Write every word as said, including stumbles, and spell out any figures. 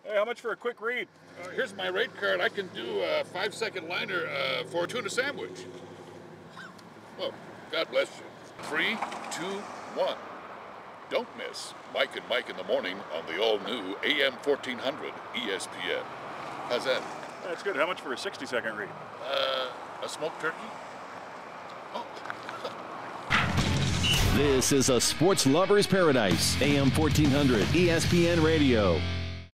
Hey, how much for a quick read? Uh, here's my rate card. I can do a five-second liner uh, for a tuna sandwich. Well, God bless you. Three, two, one. Don't miss Mike and Mike in the morning on the all-new A M fourteen hundred E S P N. How's that? That's good. How much for a sixty second read? Uh, a smoked turkey? Oh. This is a sports lover's paradise. A M fourteen hundred E S P N Radio.